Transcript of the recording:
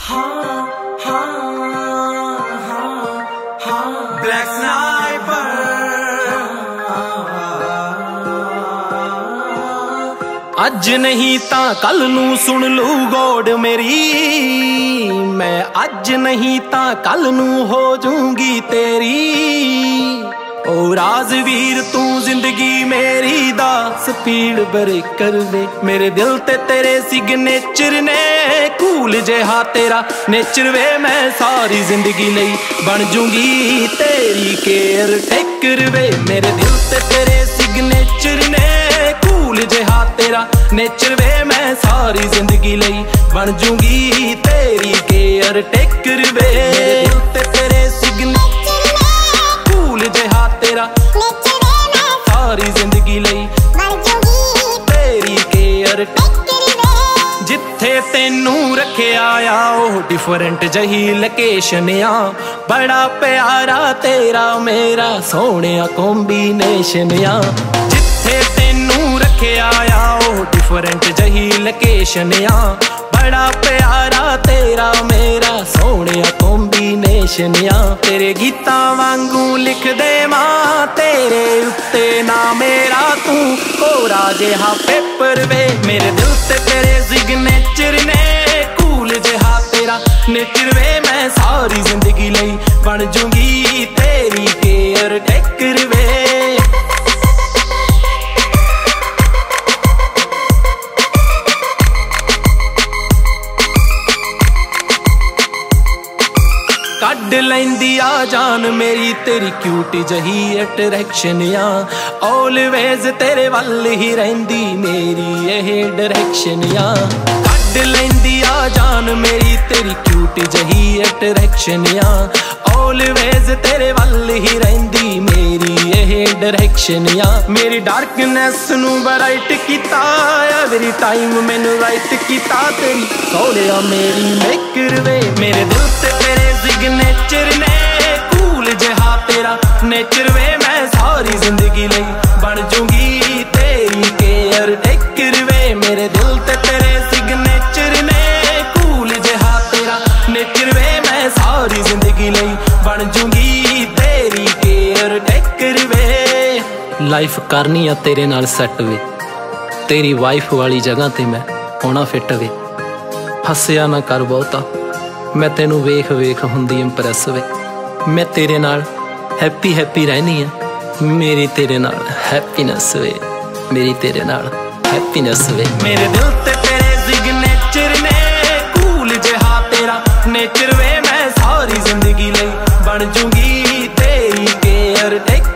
Black sniper. अज नहीं ता कल नू सुन लू गोड मेरी, मैं अज नहीं ता कल नू हो जूंगी तेरी। ओ राजवीर तू जिंदगी मेरी दा स्पीड ब्रेकर वे, मेरे दिल ते तेरे सिग्नेचर ने कूल जेहा तेरा नेचर वे। मैं सारी जिंदगी लई बन जूंगी तेरी केयर टेकर वे, मेरे दिल ते तेरे सिग्नेचर ने कूल जेहा तेरा नेचर वे। मैं सारी जिंदगी लई बन जूंगी तेरी केयर टेकर वे, मेरे दिल ते तेरे सिग्नेचर कूल जेहा तेरा नेचर वे। मैं सारी जिंदगी लई बन जूंगी तेरी केयर टेकर वे। जिथे तेनू रखिया आ ओह डिफरेंट जही लोकेशन आ, बड़ा प्यारा तेरा मेरा सोहणिया कॉम्बिनेशन आ। जिथे तेनू रखिया आ ओह डिफरेंट जही लोकेशन आ, बड़ा प्यारा तेरा मेरा सोहणिया कॉम्बिनेशन आ। तेरे गीतां वांगू लिख दे मां तेरे उत्ते ना मेरा तू कोरा जेहा पेपर वे, मेरे दिल ते तेरे सिग्नेचर ने कूल जेहा तेरा नेचर वे। मैं सारी जिंदगी लई बन जूंगी तेरी केयर टेकर वे। कड लैंदी आ जान मेरी तेरी क्यूट जही अट्रैक्शन आ, ऑलवेज तेरे वल ही रहिंदी मेरी यह डायरेक्शन आ। कड लैंदी आ जान मेरी तेरी क्यूट जही अट्रैक्शन आ, ऑलवेज तेरे वल ही रहिंदी मेरी यह डायरेक्शन आ। मेरी डार्कनेस नू ब्राइट कीता एवरी टाइम मैनू राइट कीता तेरी सोहणिया मेरी मेकर वे, मेरे दिल ते तेरे सिग्नेचर ने कूल जेहा तेरा नेचर वे। मैं सारी जिंदगी लई बन जूंगी तेरी केयर टेकर वे, मेरे दिल ते तेरे सिग्नेचर ने कूल जेहा तेरा नेचर वे। मैं सारी जिंदगी लई बन जूंगी तेरी केयर टेकर वे। लाइफ करनी आ तेरे नाल सैट वे, तेरी वाइफ वाली जगह ते मैं होना फिट वे। हसिया ना कर बहुता मैं तेनू वेख वेख हुंदी इंप्रैस वे, मैं तेरे नाल हैप्पी हैप्पी रहनी है, मेरी तेरे नाल हैप्पीनेस वे, मेरी तेरे नाल हैप्पीनेस वे। मेरे दिल ते तेरे सिग्नेचर ने कूल जेहा तेरा नेचर वे। मैं सारी जिंदगी लई बन जूंगी तेरी केयर टेकर